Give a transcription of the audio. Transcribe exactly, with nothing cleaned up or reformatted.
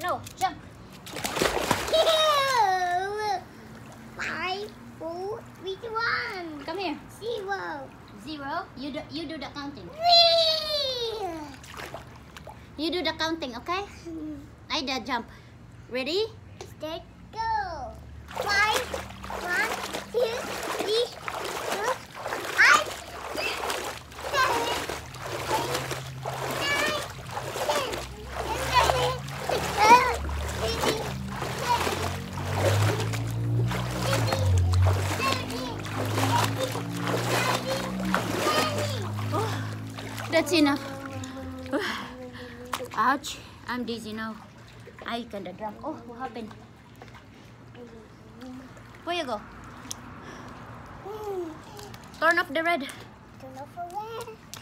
No, jump. Five, four, three, two, one. Come here. Zero. Zero. You do, you do the counting. Three. You do the counting, okay? Ida, jump. Ready? Let's go. Five, one, two, three, four, five, six, seven, eight, nine, ten, eleven, twelve, thirteen, seventeen, eighteen, nineteen, twenty. Oh, that's enough. Ouch. I'm dizzy now. I kinda drunk. Oh, what happened? Where you go? Turn off the red. Turn off the red.